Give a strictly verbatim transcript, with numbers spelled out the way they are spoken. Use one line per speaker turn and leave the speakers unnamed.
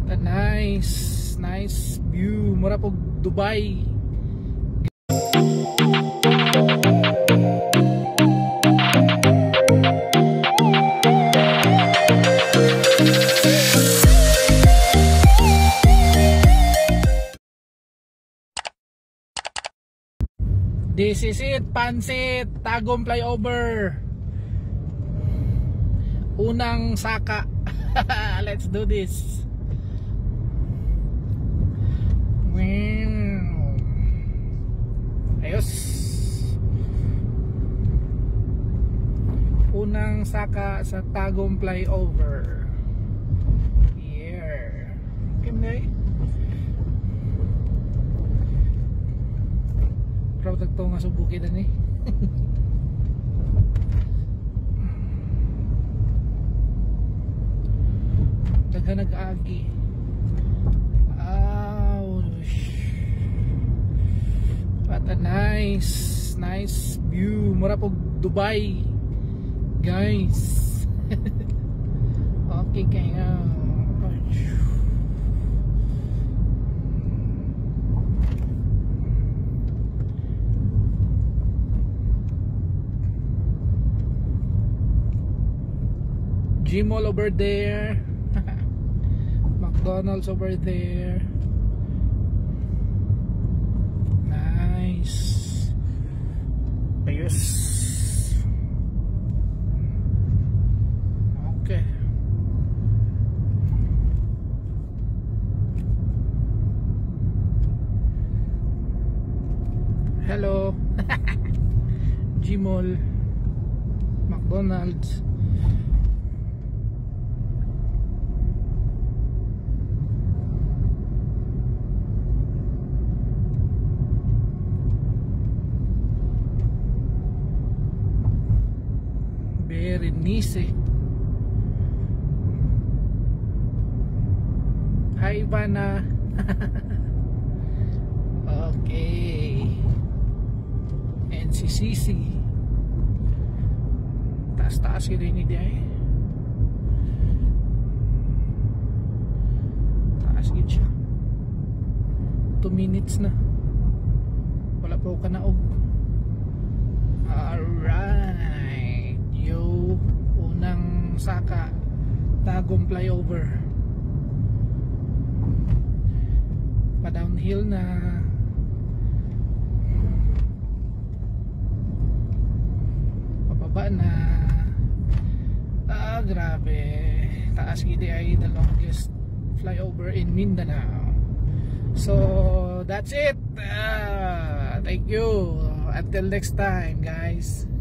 What a nice, nice view. Mura po Dubai. This is it, Pansit, Tagum Flyover. Unang saka. Let's do this. Ayos. Unang saka sa Tagum Flyover. Yeah. Okay, proud ito nga subuki na ni. Daga nag-agi. Ouch. What a nice, nice view. Mura po Dubai, guys. Okay kayo. Gym all over there. McDonald's over there. Nice. Ayos. Okay. Hello. Gym all, McDonald's. Very nice. Hi Ivana. Okay. N C C C. Taas-taas yun din niya eh. Taas yun siya. two minutes na. Wala po ka naog. Alright. Yo, unang saka Tagum Flyover. Pa downhill na. Pababa na. Ah, grabe. Taas gidi ay the longest flyover in Mindanao. So that's it. Ah, thank you. Until next time, guys.